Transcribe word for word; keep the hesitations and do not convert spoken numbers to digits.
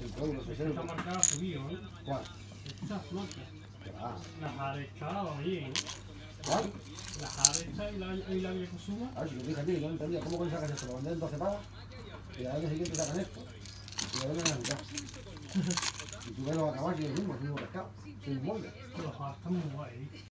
cinco euros, seis Esta euros. marca ha subido, ¿eh? ¿Cuál? Esta marca. Ah, La Jarecha va bien, ¿eh? ¿cuál? La Jarecha y la, y la Yokozuna. A ver, si yo te dije a ti, yo no entendía. ¿Cómo coño sacas esto? Lo venden en doce pagas y al año siguiente sacan esto. Y lo venden en la mitad. Y tú ves los acabas y es el mismo, es el mismo pescado. Es un molde. Los están muy guay.